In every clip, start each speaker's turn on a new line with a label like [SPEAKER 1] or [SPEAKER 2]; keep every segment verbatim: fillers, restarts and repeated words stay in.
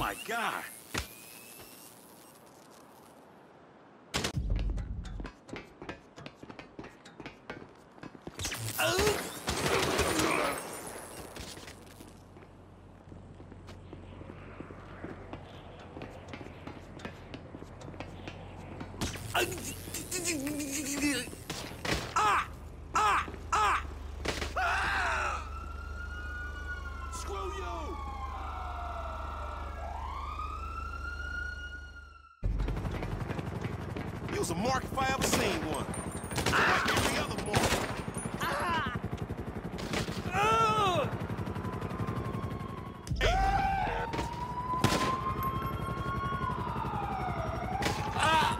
[SPEAKER 1] my God. Ah! Ah! Ah! Ah! Screw you! He was a mark if I ever seen one. Like every other mark. Ah! Oh! Hey. Ah!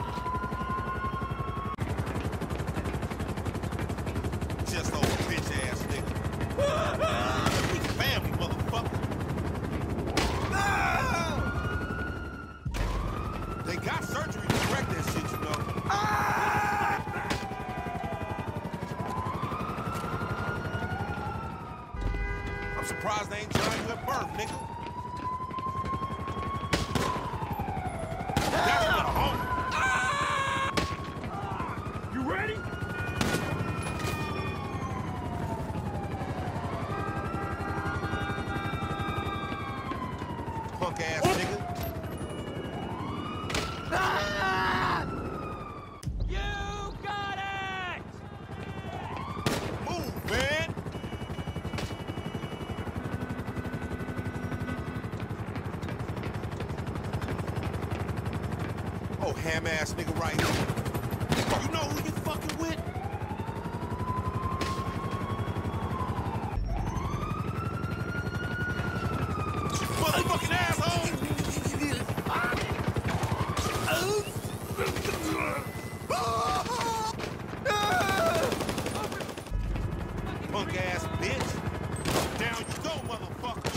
[SPEAKER 1] Just old bitch ass nigga. We family, motherfucker. Ah! They got surgery to correct that shit, you know. Ah! I'm surprised they ain't trying you at birth, nigga. That's not home. Ah! You ready? Punk ass nigga. Ah! You got it! Move, man! Oh, ham ass nigga right here. You know who you fucking with? Motherfucking asshole! Punk ass bitch! Down you go, motherfucker!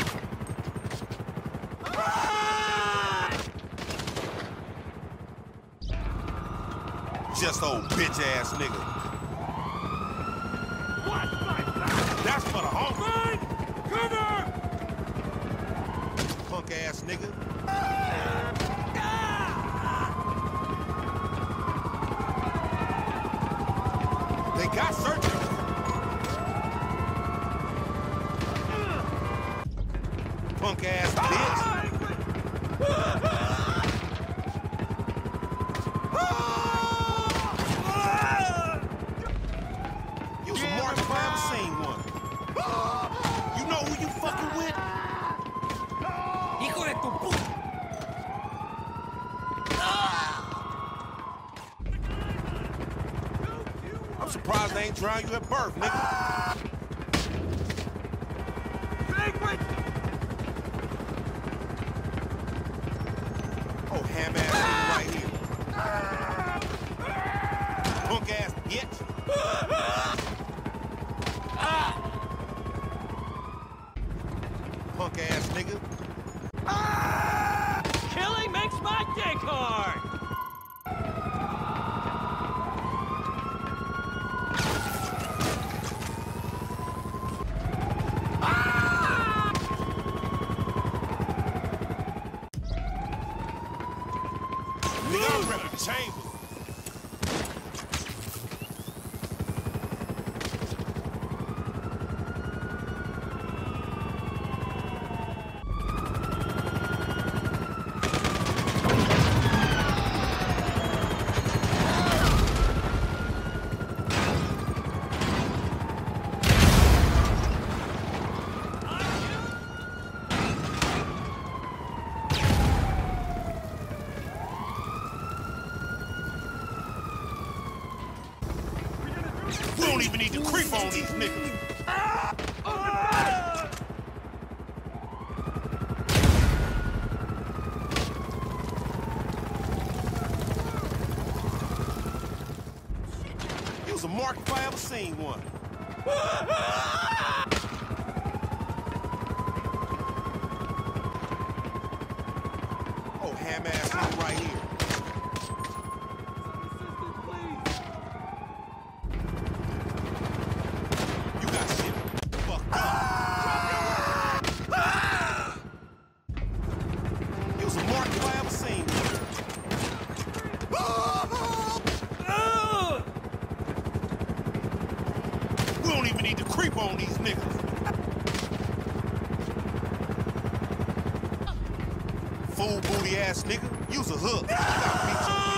[SPEAKER 1] Just old bitch ass nigga. What? That's for the home. Run! Cover! Punk ass nigga. They got surgery. Punk ass bitch. You was a mark if I ever seen one. You know who you fucking with? Hijo de tu puta. I'm surprised they ain't drowned you at birth, nigga. Oh, ham ass nigga right here. Punk ass bitch. Punk ass nigga.
[SPEAKER 2] Killing makes my dick hard!
[SPEAKER 1] Nigga, I'm ready to chamber. We don't even need to creep on these niggas. He was a mark if I ever seen one. Oh, ham ass nigga right here. You got shit fucked up. He don't even need to creep on these niggas. Fool booty ass nigga, use a hook. You gotta beat your